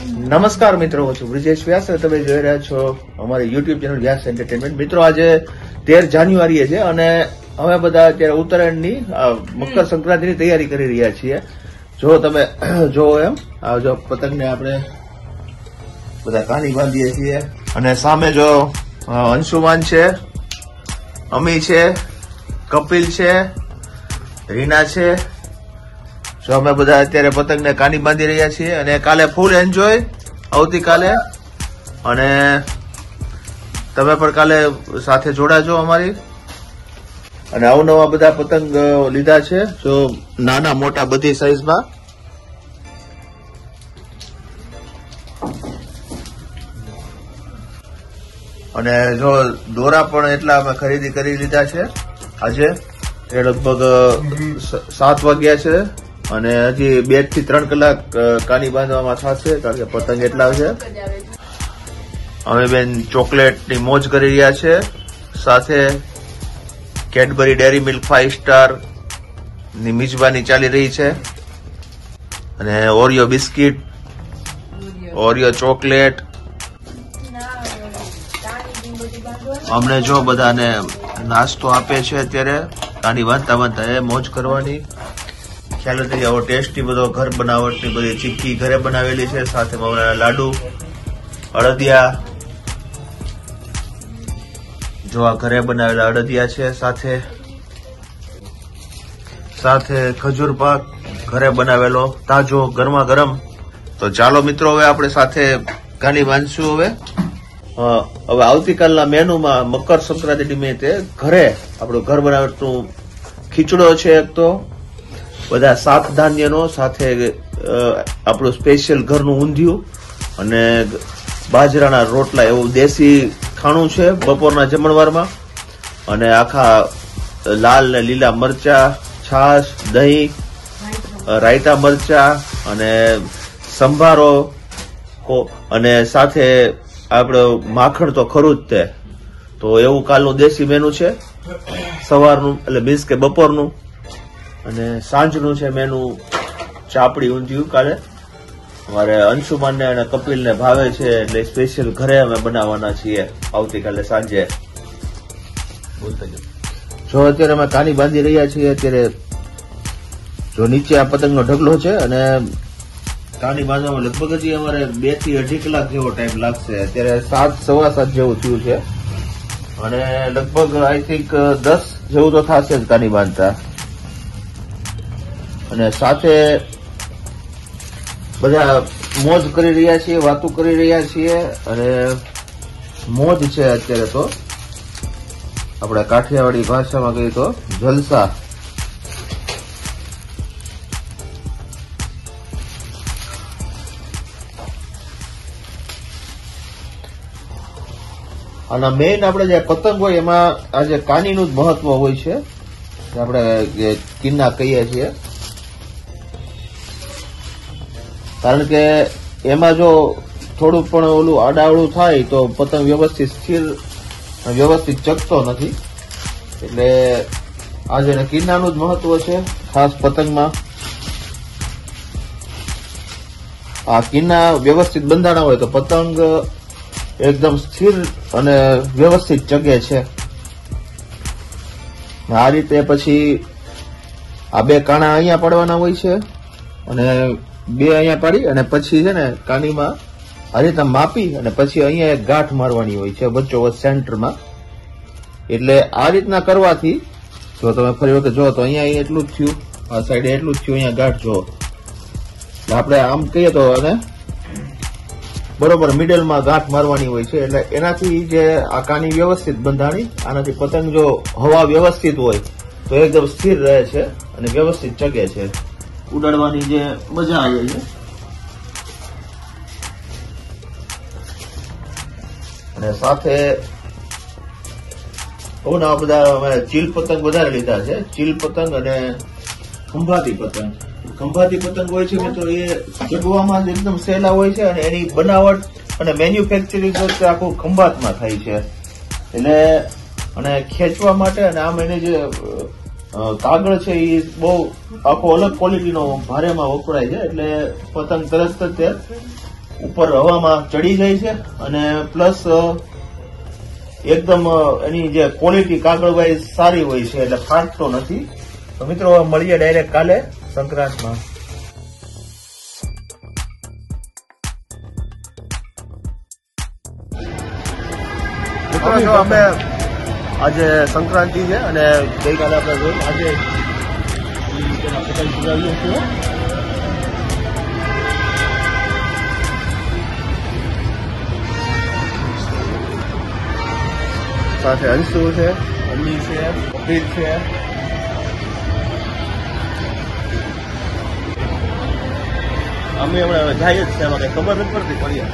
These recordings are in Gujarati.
નમસ્કાર મિત્રો, હું છું બ્રિજેશ વ્યાસ અને તમે જોઈ રહ્યા છો અમારી યુટ્યુબ ચેનલ વ્યાસ એન્ટરટેનમેન્ટ. મિત્રો, આજે 13 જાન્યુઆરીએ છે અને અમે બધા અત્યારે ઉત્તરાયણની મકર સંક્રાંતિની તૈયારી કરી રહ્યા છીએ. જો તમે જો એમ જો પતંગને આપણે બધા કાની બાંધીએ છીએ અને સામે જો અંશુમાન છે, અમી છે, કપિલ છે, રીના છે. જો અમે બધા અત્યારે પતંગને કાની બાંધી રહ્યા છીએ અને કાલે ફૂલ એન્જોય આવતીકાલે. અને તમે પણ કાલે સાથે જોડાજો અમારી. અને અવનવા બધા પતંગ લીધા છે, જો નાના મોટા બધી સાઈઝમાં. અને જો દોરા પણ એટલા અમે ખરીદી કરી લીધા છે આજે. એ લગભગ 7 વાગ્યા છે અને હજી 2 થી 3 કલાક કાની બાંધવામાં થશે, કારણ કે પતંગ એટલા છે. અમે બેન ચોકલેટની મોજ કરી રહ્યા છે, સાથે કેડબરી ડેરી મિલ્ક 5 સ્ટાર ની મિજબાની ચાલી રહી છે, અને ઓરિયો બિસ્કિટ, ઓરિયો ચોકલેટ. અમને જો બધાને નાસ્તો આપે છે અત્યારે કાની બાંધતા બાંધતા. એ મોજ કરવાની. ખ્યાલ નથી આવો ટેસ્ટી બધો ઘર બનાવટની બધી ચીક્કી ઘરે બનાવેલી છે, સાથે મમરાના લાડુ, અડદિયા. જો આ ઘરે બનાવેલા અડદિયા છે, સાથે ખજૂર પાક ઘરે બનાવેલો તાજો ગરમા ગરમ. તો ચાલો મિત્રો, હવે આપણે સાથે કાની બાંધશું. હવે આવતીકાલના મેનુમાં મકર સંક્રાંતિ નિમિત્તે ઘરે આપણું ઘર બનાવટનું ખીચડો છે, એક તો બધા શાક ધાન્યનો, સાથે આપણું સ્પેશિયલ ઘરનું ઊંધિયું અને બાજરાના રોટલા, એવું દેશી ખાણું છે બપોરના જમણવારમાં. અને આખા લાલ ને લીલા મરચા, છાશ, દહીં, રાયતા મરચા અને સંભારો, અને સાથે આપણે માખણ તો ખરું જ તે. તો એવું કાલનું દેશી મેનુ છે સવારનું, એટલે મીન્સ કે બપોરનું. અને સાંજનું છે મેનુ ચાપડી ઊંધિયું. કાલે અમારે અંશુમાનને અને કપિલને ભાવે છે, એટલે સ્પેશિયલ ઘરે અમે બનાવવાના છીએ આવતીકાલે સાંજે. જો અત્યારે અમે કાની બાંધી રહ્યા છીએ. અત્યારે જો નીચે આ પતંગનો ઢગલો છે અને કાની બાંધવામાં લગભગ હજી અમારે 2 થી 2.5 કલાક જેવો ટાઈમ લાગશે. અત્યારે 7, સવા 7 જેવું થયું છે અને લગભગ આઈ થિંક 10 જેવું તો થશે જ કાની બાંધતા. અને સાથે બધા મોજ કરી રહ્યા છીએ, વાતો કરી રહ્યા છીએ, અને મોજ છે અત્યારે તો. આપણે કાઠિયાવાડી ભાષામાં કહીએ તો જલસા. અને મેઇન આપણે જે પતંગ હોય એમાં આજે કાનીનું જ મહત્વ હોય છે, આપણે કિન્ના કહીએ છીએ. કારણ કે એમાં જો થોડું પણ ઓલું આડાવડું થાય તો પતંગ વ્યવસ્થિત સ્થિર વ્યવસ્થિત ચગતો નથી. એટલે આજે કિન્નાનું જ મહત્વ છે ખાસ પતંગમાં. આ કિન્ના વ્યવસ્થિત બંધાણા હોય તો પતંગ એકદમ સ્થિર અને વ્યવસ્થિત ચગે છે. આ રીતે પછી આ 2 કાણા અહીંયા પાડવાના હોય છે અને 2 અહીંયા પાડી અને પછી છે ને કાનીમાં આ રીતે માપી અને પછી અહીંયા એક ગાંઠ મારવાની હોય છે વચ્ચોવચ્ચ સેન્ટરમાં. એટલે આ રીતના કરવાથી જો તમે ફરી વખત જો તો અહીંયા એટલું જ થયું, આ સાઈડે એટલું જ થયું, અહીંયા ગાંઠ જો. આપણે આમ કહીએ તો અને બરોબર મિડલમાં ગાંઠ મારવાની હોય છે. એટલે એનાથી જે આ કાની વ્યવસ્થિત બંધાણી, આનાથી પતંગ જો હવા વ્યવસ્થિત હોય તો એકદમ સ્થિર રહે છે અને વ્યવસ્થિત ચગે છે. ઉડાડવાની જે મજા આવે છે. અને સાથે બધા ચીલ પતંગ વધારે લીધા છે. ચીલ પતંગ અને ખંભાતી પતંગ. ખંભાતી પતંગ હોય છે મિત્રો, એ ચગવામાં એકદમ સહેલા હોય છે અને એની બનાવટ અને મેન્યુફેક્ચરિંગ આખું ખંભાતમાં થાય છે. એટલે અને ખેંચવા માટે અને આમ એને જે કાગળ છે એ બહુ આખો અલગ ક્વોલિટીનો ભારેમાં વપરાય છે, એટલે પતંગ તરત જ ઉપર હવામાં ચડી જાય છે અને પ્લસ એકદમ એની જે ક્વોલિટી કાગળ વાઇઝ સારી હોય છે એટલે ફાટતો નથી. તો મિત્રો મળીએ ડાયરેક્ટ કાલે સંક્રાંતમાં. મિત્રો જો અમે આજે સંક્રાંતિ છે અને ગઈકાલે આપણે જોયું આજે સાથે અંશુ છે, અમ્મી છે, કપિલ છે. અમે હમણાં જાય જ છે, એમાં કઈ ખબર નથી પડતી પડીએ.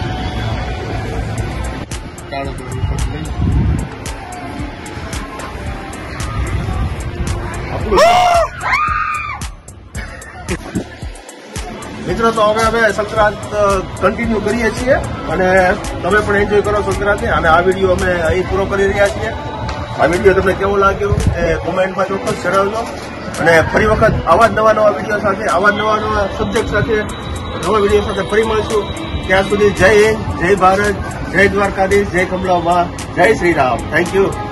મિત્રો તો હવે અમે સંક્રાંત કન્ટિન્યુ કરીએ છીએ અને તમે પણ એન્જોય કરો સંક્રાંતિ. અને આ વિડીયો અમે અહીં પૂરો કરી રહ્યા છીએ. આ વિડીયો તમને કેવો લાગ્યો એ કોમેન્ટમાં ચોક્કસ જણાવજો. અને ફરી વખત આવા જ નવા વિડીયો સાથે, આવા નવા સબ્જેક્ટ સાથે, નવા વિડીયો સાથે ફરી મળશું. ત્યાં સુધી જય હિન્દ, જય ભારત, જય દ્વારકાધીશ, જય કમલા માં, જય શ્રી રામ. Thank you.